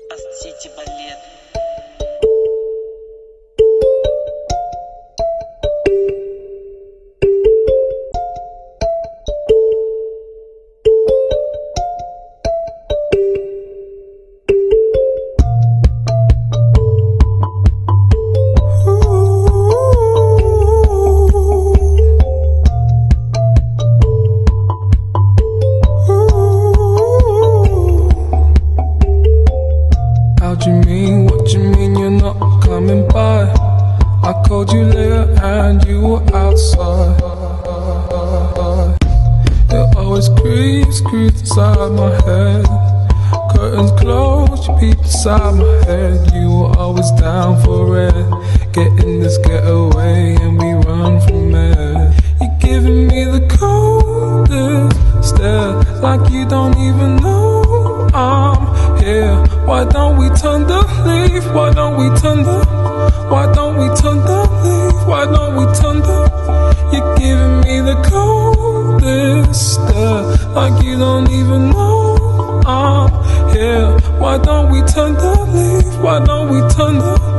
ASTCITYBALLET. What you mean you're not coming by? I called you later and you were outside. It always creeps inside my head. Curtains closed, you peep inside my head. You were always down for it. Getting this getaway and we run from it. You're giving me the coldest stare, like you don't even know I'm here. Why don't we turn the leaf? Why don't we turn the? Why don't we turn the leaf? Why don't we turn the? You're giving me the coldest stare, like you don't even know I'm here. Why don't we turn the leaf? Why don't we turn the?